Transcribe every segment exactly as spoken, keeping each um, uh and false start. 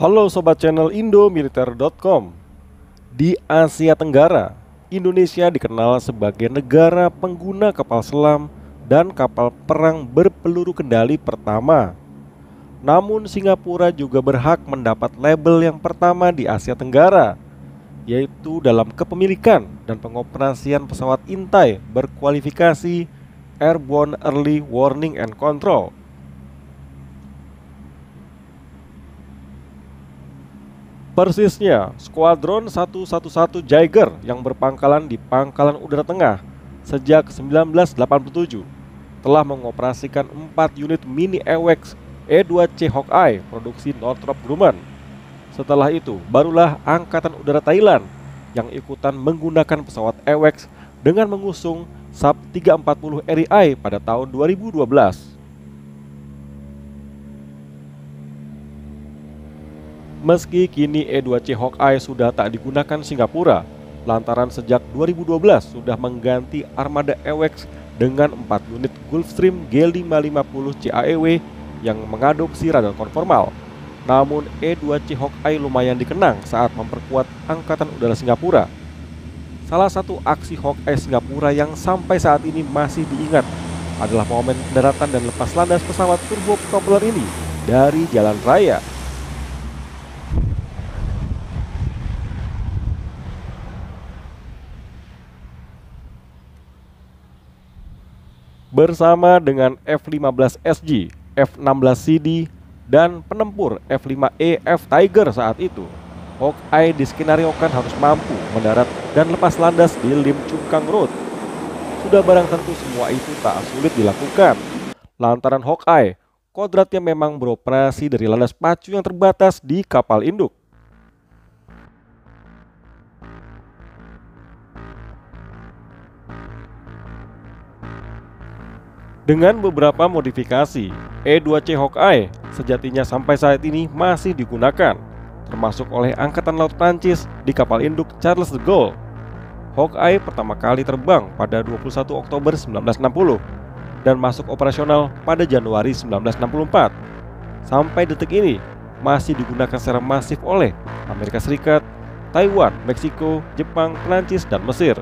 Halo sobat channel indomiliter dot com. Di Asia Tenggara, Indonesia dikenal sebagai negara pengguna kapal selam dan kapal perang berpeluru kendali pertama. Namun Singapura juga berhak mendapat label yang pertama di Asia Tenggara, yaitu dalam kepemilikan dan pengoperasian pesawat intai berkualifikasi Airborne Early Warning and Control. Persisnya, Skuadron seratus sebelas Jaeger yang berpangkalan di Pangkalan Udara Tengah sejak seribu sembilan ratus delapan puluh tujuh telah mengoperasikan empat unit mini AWACS E dua C Hawkeye produksi Northrop Grumman. Setelah itu, barulah Angkatan Udara Thailand yang ikutan menggunakan pesawat AWACS dengan mengusung Sub tiga empat nol R I pada tahun dua ribu dua belas. Meski kini E dua C Hawkeye sudah tak digunakan Singapura, lantaran sejak dua ribu dua belas sudah mengganti armada AWACS dengan empat unit Gulfstream G lima lima nol C A E W yang mengadopsi radar konformal. Namun E dua C Hawkeye lumayan dikenang saat memperkuat Angkatan Udara Singapura. Salah satu aksi Hawkeye Singapura yang sampai saat ini masih diingat adalah momen pendaratan dan lepas landas pesawat turbopropeller ini dari jalan raya. Bersama dengan F lima belas S G, F enam belas C D, dan penempur F lima E F Tiger saat itu, Hawkeye diskenariokan harus mampu mendarat dan lepas landas di Lim Chu Kang Road. Sudah barang tentu semua itu tak sulit dilakukan, lantaran Hawkeye kodratnya memang beroperasi dari landas pacu yang terbatas di kapal induk. Dengan beberapa modifikasi, E dua C Hawkeye sejatinya sampai saat ini masih digunakan, termasuk oleh Angkatan Laut Prancis di kapal induk Charles de Gaulle. Hawkeye pertama kali terbang pada dua puluh satu Oktober seribu sembilan ratus enam puluh dan masuk operasional pada Januari seribu sembilan ratus enam puluh empat. Sampai detik ini masih digunakan secara masif oleh Amerika Serikat, Taiwan, Meksiko, Jepang, Prancis, dan Mesir.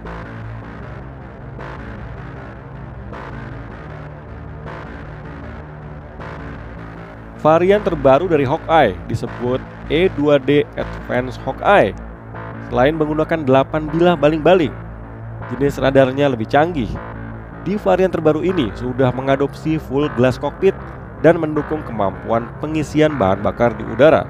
Varian terbaru dari Hawkeye disebut E dua D Advanced Hawkeye. Selain menggunakan delapan bilah baling-baling, jenis radarnya lebih canggih. Di varian terbaru ini sudah mengadopsi full glass cockpit dan mendukung kemampuan pengisian bahan bakar di udara.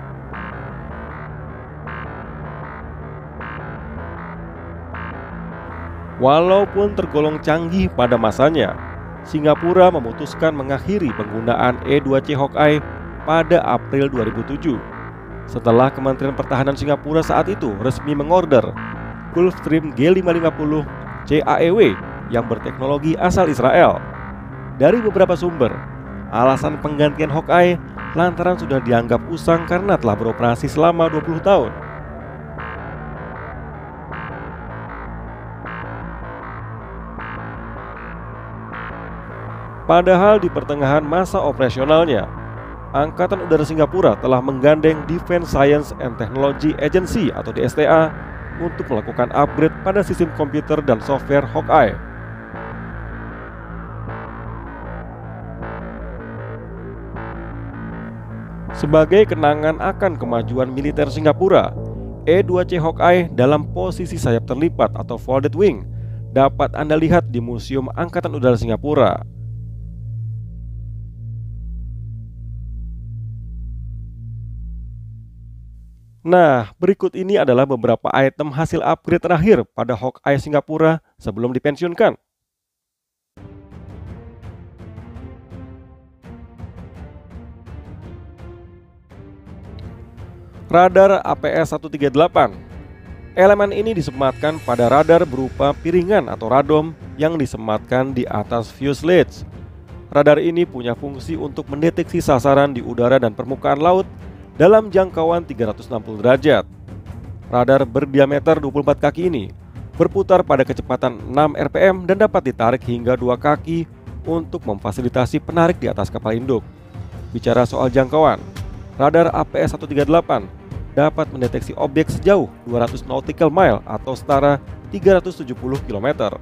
Walaupun tergolong canggih pada masanya, Singapura memutuskan mengakhiri penggunaan E dua C Hawkeye pada April dua ribu tujuh setelah Kementerian Pertahanan Singapura saat itu resmi mengorder Gulfstream G lima lima nol C A E W yang berteknologi asal Israel. Dari beberapa sumber, alasan penggantian Hawkeye lantaran sudah dianggap usang karena telah beroperasi selama dua puluh tahun. Padahal di pertengahan masa operasionalnya, Angkatan Udara Singapura telah menggandeng Defense Science and Technology Agency atau D S T A untuk melakukan upgrade pada sistem komputer dan software Hawkeye. Sebagai kenangan akan kemajuan militer Singapura, E dua C Hawkeye dalam posisi sayap terlipat atau folded wing dapat Anda lihat di Museum Angkatan Udara Singapura. Nah, berikut ini adalah beberapa item hasil upgrade terakhir pada Hawkeye Singapura sebelum dipensiunkan. Radar A P S seratus tiga puluh delapan. Elemen ini disematkan pada radar berupa piringan atau radom yang disematkan di atas fuselage. Radar ini punya fungsi untuk mendeteksi sasaran di udara dan permukaan laut dalam jangkauan tiga ratus enam puluh derajat. Radar berdiameter dua puluh empat kaki ini berputar pada kecepatan enam R P M dan dapat ditarik hingga dua kaki untuk memfasilitasi penarik di atas kapal induk. Bicara soal jangkauan, Radar A P S seratus tiga puluh delapan dapat mendeteksi objek sejauh dua ratus nautical mile atau setara tiga ratus tujuh puluh kilometer.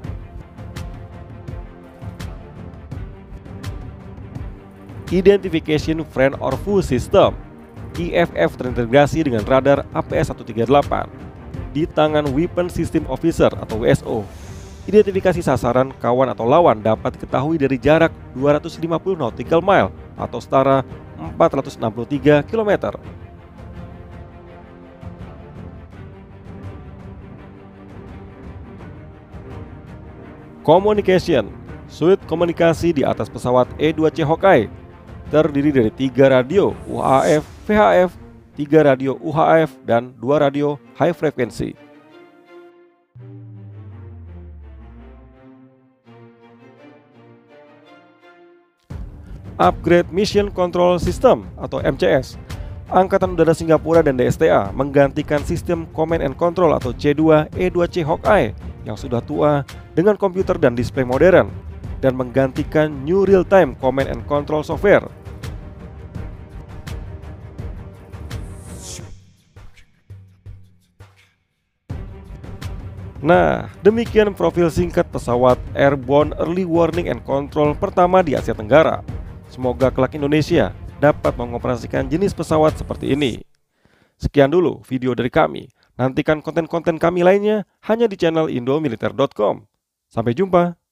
Identification Friend or Foe System I F F terintegrasi dengan radar A P S seratus tiga puluh delapan di tangan Weapon System Officer atau W S O. Identifikasi sasaran, kawan atau lawan dapat diketahui dari jarak dua ratus lima puluh nautical mile atau setara empat ratus enam puluh tiga kilometer. Communication Suite komunikasi di atas pesawat E dua C Hawkeye terdiri dari tiga radio U H F V H F, tiga radio U H F, dan dua radio high frequency. Upgrade Mission Control System atau M C S. Angkatan Udara Singapura dan D S T A menggantikan sistem Command and Control atau C dua E dua C Hawkeye yang sudah tua dengan komputer dan display modern dan menggantikan New Real Time Command and Control software. Nah, demikian profil singkat pesawat Airborne Early Warning and Control pertama di Asia Tenggara. Semoga kelak Indonesia dapat mengoperasikan jenis pesawat seperti ini. Sekian dulu video dari kami. Nantikan konten-konten kami lainnya hanya di channel indomiliter dot com. Sampai jumpa.